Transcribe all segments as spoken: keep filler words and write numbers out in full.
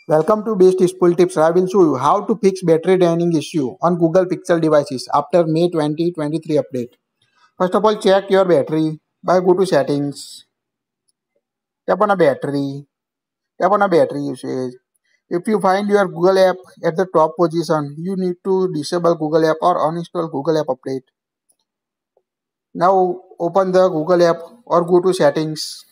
Welcome to BestusefulTips. I will show you how to fix battery draining issue on Google Pixel devices after May twenty twenty-three update. First of all, check your battery by go to settings, tap on a battery, tap on a battery usage. If you find your Google app at the top position, you need to disable Google app or uninstall Google app update. Now open the Google app or go to settings,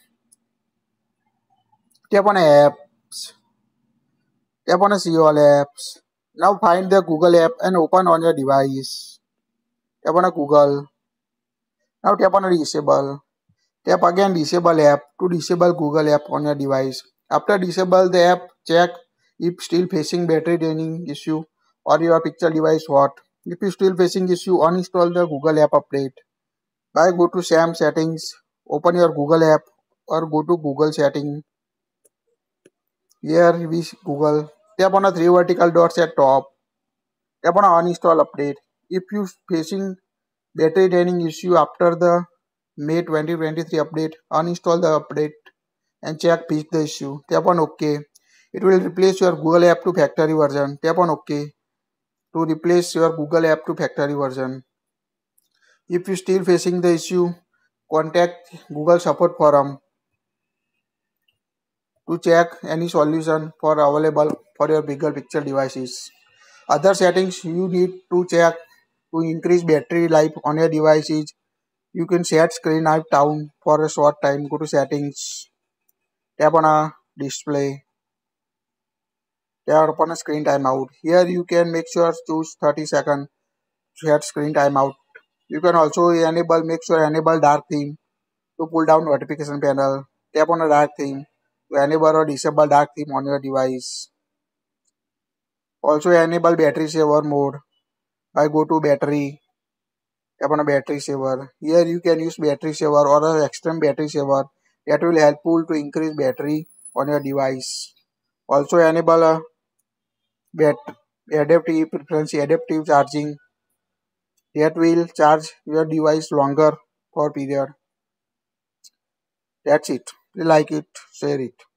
tap on apps, tap on see all apps. Now find the Google app and open on your device. Tap on a Google. Now tap on a disable. Tap again disable app to disable Google app on your device. After disable the app, check if still facing battery draining issue or your pixel device hot. If you still facing issue, uninstall the Google app update. By go to SAM settings, open your Google app or go to Google setting. Here we Google. Tap on a three vertical dots at top. Tap on a uninstall update. If you facing battery draining issue after the May twenty twenty-three update, uninstall the update and check fix the issue. Tap on OK. It will replace your Google app to factory version. Tap on OK to replace your Google app to factory version. If you still facing the issue, contact Google support forum to check any solution for available for your bigger pixel devices. Other settings you need to check to increase battery life on your devices. You can set screen time down for a short time. Go to settings, tap on a display, tap on a screen timeout. Here you can make sure choose thirty seconds, set screen timeout. You can also enable, make sure enable dark theme to pull down notification panel. Tap on a dark theme to enable or disable dark theme on your device. Also enable battery saver mode by go to battery, tap on a battery saver. Here you can use battery saver or an extreme battery saver that will helpful to increase battery on your device. Also enable a bat adaptive frequency adaptive charging that will charge your device longer for period. That's it. If you like it, share it.